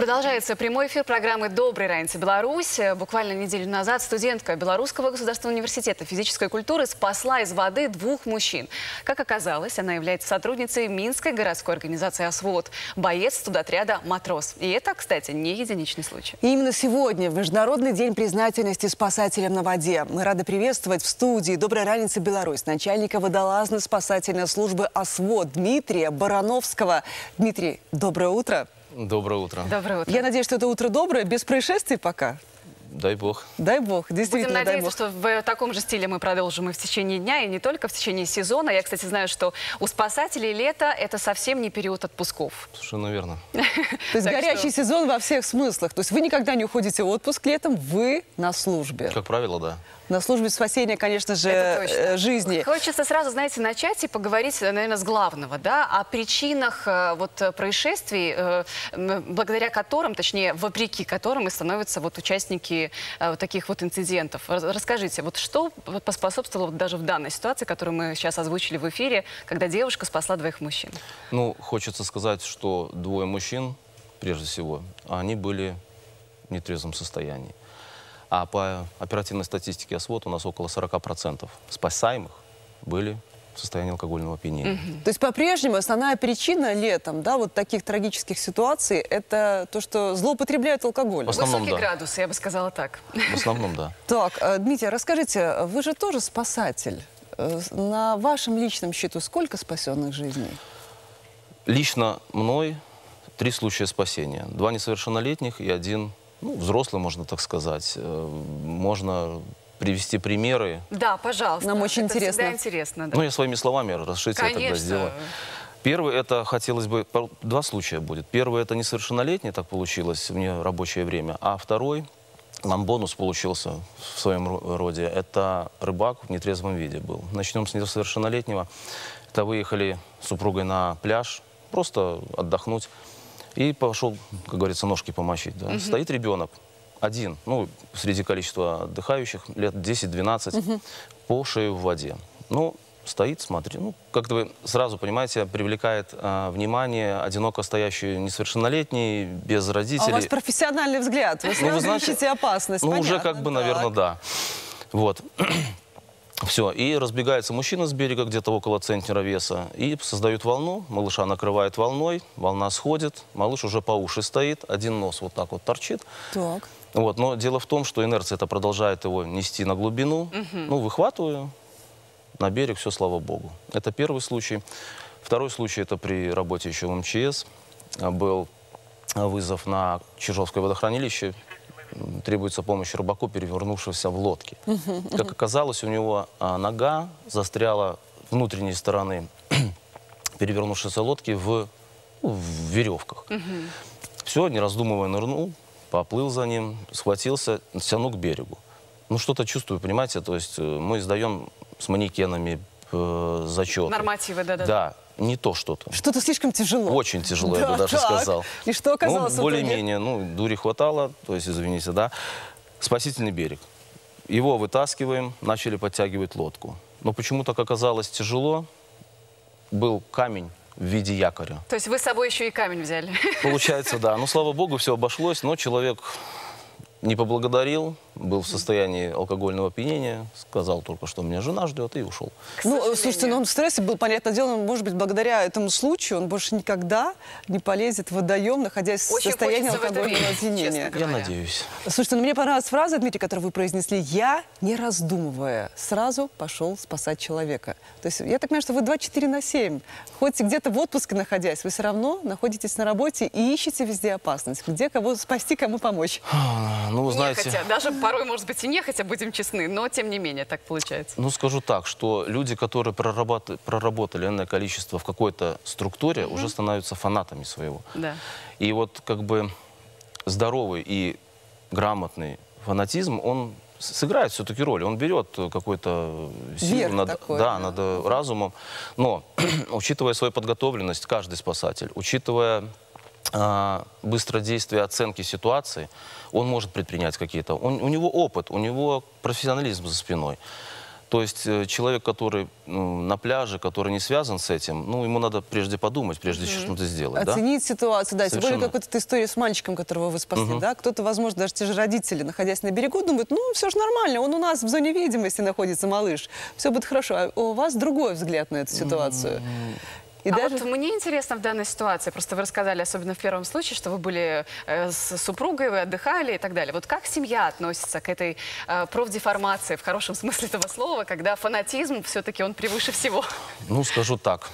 Продолжается прямой эфир программы «Добрый ранец Беларусь». Буквально неделю назад студентка Белорусского государственного университета физической культуры спасла из воды двух мужчин. Как оказалось, она является сотрудницей Минской городской организации «Освод», боец студотряда «Матрос». И это, кстати, не единичный случай. И именно сегодня, в Международный день признательности спасателям на воде, мы рады приветствовать в студии «Добрый ранец Беларусь» начальника водолазно-спасательной службы «Освод» Дмитрия Барановского. Дмитрий, доброе утро. Доброе утро. Доброе утро. Я надеюсь, что это утро доброе, без происшествий пока. Дай бог. Дай бог, действительно, Будем надеяться, что в таком же стиле мы продолжим и в течение дня, и не только в течение сезона. Я, кстати, знаю, что у спасателей лето – это совсем не период отпусков. Совершенно верно. То есть горячий сезон во всех смыслах. То есть вы никогда не уходите в отпуск летом, вы на службе. Как правило, да. На службе спасения, конечно же, жизни. Хочется сразу, знаете, начать и поговорить, наверное, с главного, да, о причинах происшествий, благодаря которым, точнее, вопреки которым и становятся участники таких инцидентов. Расскажите, что поспособствовало даже в данной ситуации, которую мы сейчас озвучили в эфире, когда девушка спасла двоих мужчин? Ну, хочется сказать, что двое мужчин, прежде всего, они были в нетрезвом состоянии. А по оперативной статистике «Освод» у нас около 40% спасаемых были в состоянии алкогольного опьянения. То есть по-прежнему основная причина летом, да, вот таких трагических ситуаций, это то, что злоупотребляют алкоголь. В основном, Высокий да. градус, я бы сказала так. В основном, да. Так, Дмитрий, расскажите, вы же тоже спасатель. На вашем личном счету сколько спасенных жизней? Лично мной 3 случая спасения. 2 несовершеннолетних и 1, взрослый, можно так сказать. Можно привести примеры. Да, пожалуйста. Нам очень это интересно. всегда интересно. Да. Я своими словами расширить я тогда сделаю. Первый, это хотелось бы, 2 случая будет. Первый, это несовершеннолетний, так получилось, в рабочее время. А второй, нам бонус получился в своем роде, это рыбак в нетрезвом виде был. Начнем с несовершеннолетнего. Это выехали с супругой на пляж, просто отдохнуть. И пошел, как говорится, ножки помочить. Да. Стоит ребенок, один, среди количества отдыхающих, лет 10-12, по шею в воде. Стоит, смотрит. Как-то вы сразу, понимаете, привлекает внимание одиноко стоящий несовершеннолетний, без родителей. А у вас профессиональный взгляд, вы сразу ищете опасность, понятно, уже как бы, наверное, да. Вот. Все, и разбегается мужчина с берега, где-то около центнера веса, и создают волну, малыша накрывает волной, волна сходит, малыш уже по уши стоит, один нос вот так вот торчит. Так. Но дело в том, что инерция это продолжает его нести на глубину, выхватываю на берег, все, слава богу. Это первый случай. Второй случай, это при работе еще в МЧС, был вызов на Чижовское водохранилище. Требуется помощь рыбаку, перевернувшегося в лодке. Как оказалось, у него нога застряла внутренней стороны перевернувшейся лодки в веревках. Все, не раздумывая, нырнул, поплыл за ним, схватился, тянул к берегу. Что-то чувствую, понимаете, то есть мы сдаем с манекенами зачеты. Нормативы, да-да. Да. Не то что-то. Что-то слишком тяжело. Очень тяжело, я бы даже сказал. И что оказалось? Более-менее, дури хватало, то есть, извините, да. Спасительный берег. Его вытаскиваем, начали подтягивать лодку. Но почему-то, как оказалось, тяжело. Был камень в виде якоря. То есть вы с собой еще и камень взяли? Получается, да. Слава богу, все обошлось, но человек не поблагодарил, был в состоянии алкогольного опьянения, сказал только, что меня жена ждет, и ушел. Слушайте, он в стрессе был, понятное дело, может быть, благодаря этому случаю он больше никогда не полезет в водоем, находясь в состоянии алкогольного опьянения. Я надеюсь. Слушайте, мне понравилась фраза, Дмитрий, которую вы произнесли. Я, не раздумывая, сразу пошел спасать человека. То есть я так понимаю, что вы 24/7. Хоть где-то в отпуске находясь, вы все равно находитесь на работе и ищете везде опасность. Где кого спасти, кому помочь. Вы знаете... Нехотя. Даже порой, может быть, и нехотя, будем честны, но тем не менее так получается. Скажу так, что люди, которые проработали энное количество в какой-то структуре, уже становятся фанатами своего. Да. И здоровый и грамотный фанатизм, он сыграет все-таки роль. Он берет какую-то силу над разумом. Но, учитывая свою подготовленность, каждый спасатель, учитывая быстродействие оценки ситуации, он может предпринять какие-то... У него опыт, у него профессионализм за спиной. То есть человек, который на пляже, который не связан с этим, ну, ему надо прежде подумать, прежде чем что-то сделать. Да? Оценить ситуацию, да. Тем более, Совершенно. как вот эта история с мальчиком, которого вы спасли, да. Кто-то, возможно, даже те же родители, находясь на берегу, думают, ну, все же нормально, он у нас в зоне видимости находится, малыш. Все будет хорошо. А у вас другой взгляд на эту ситуацию. И А даже... вот мне интересно в данной ситуации, просто вы рассказали, особенно в первом случае, что вы были с супругой, вы отдыхали и так далее. Вот как семья относится к этой профдеформации, в хорошем смысле этого слова, когда фанатизм все-таки он превыше всего? Ну, скажу так.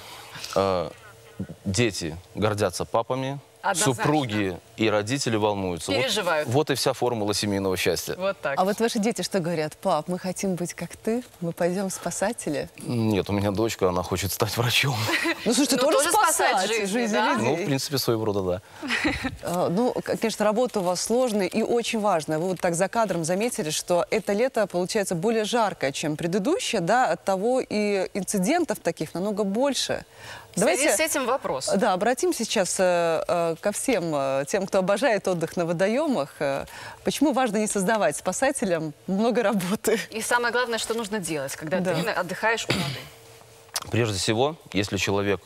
Дети гордятся папами, Однозначно. супруги и родители волнуются. Переживают. Вот и вся формула семейного счастья. Вот так. А вот ваши дети что говорят? Пап, мы хотим быть как ты, мы пойдем в спасатели. Нет, у меня дочка, она хочет стать врачом. Ну, слушайте, Ну, тоже тоже спасать спасать жизни, жизни да? людей. Ну, в принципе, своего рода, да. Ну, конечно, работа у вас сложная и очень важная. Вы вот так за кадром заметили, что это лето получается более жаркое, чем предыдущее, да, от того и инцидентов таких намного больше. В связи с этим вопрос. Да, обратимся сейчас ко всем тем, кто обожает отдых на водоемах. Почему важно не создавать спасателям много работы? И самое главное, что нужно делать, когда Да. ты отдыхаешь у воды. Прежде всего, если человек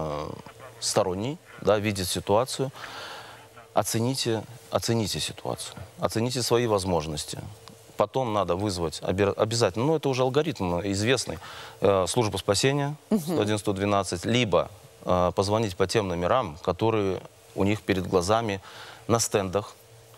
сторонний, да, видит ситуацию, оцените ситуацию, оцените свои возможности. Потом надо вызвать обязательно, ну это уже алгоритм известный, службу спасения 101-112, либо позвонить по тем номерам, которые у них перед глазами на стендах,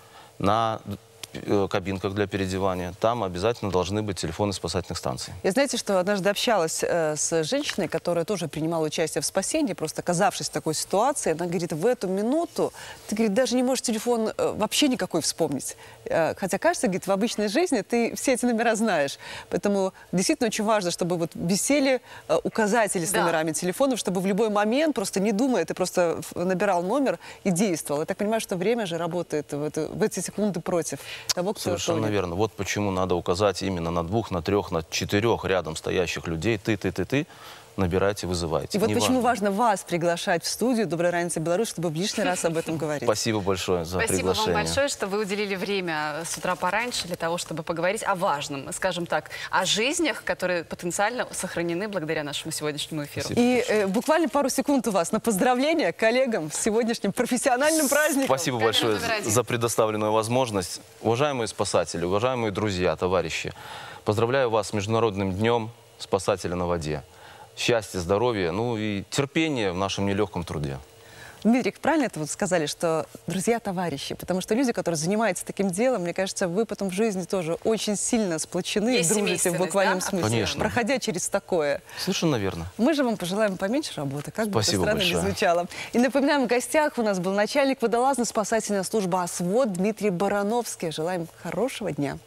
на кабинках для переодевания. Там обязательно должны быть телефоны спасательных станций. Я, знаете, что однажды общалась с женщиной, которая тоже принимала участие в спасении, просто оказавшись в такой ситуации. Она говорит, в эту минуту ты, говорит, даже не можешь телефон вообще никакой вспомнить. Хотя, кажется, говорит, в обычной жизни ты все эти номера знаешь. Поэтому действительно очень важно, чтобы вот висели указатели с номерами телефонов, чтобы в любой момент, просто не думая, ты просто набирал номер и действовал. Я так понимаю, что время же работает в эти секунды против того, кто Совершенно тонет. верно. Вот почему надо указать именно на 2, на 3, на 4 рядом стоящих людей. Ты. Набирайте, вызывайте. И вот Неважно. почему важно вас приглашать в студию «Доброй раницы, Беларусь», чтобы в лишний раз об этом говорить. Спасибо большое за Спасибо приглашение. вам большое, что вы уделили время с утра пораньше для того, чтобы поговорить о важном, скажем так, о жизнях, которые потенциально сохранены благодаря нашему сегодняшнему эфиру. Спасибо. И буквально пару секунд у вас на поздравления коллегам с сегодняшним профессиональным праздником. Спасибо большое номер 1. за предоставленную возможность. Уважаемые спасатели, уважаемые друзья, товарищи, поздравляю вас с Международным днем спасателя на воде. Счастья, здоровья, ну и терпения в нашем нелегком труде. Дмитрий, правильно это вот сказали, что друзья, товарищи? Потому что люди, которые занимаются таким делом, мне кажется, вы потом в жизни тоже очень сильно сплочены, Есть дружите в семейственность, буквальном да? смысле, Конечно. проходя через такое. Совершенно верно. Мы же вам пожелаем поменьше работы, как бы это Спасибо странно ни большое. звучало. И напоминаем, в гостях у нас был начальник водолазно-спасательной службы «Освод» Дмитрий Барановский. Желаем хорошего дня.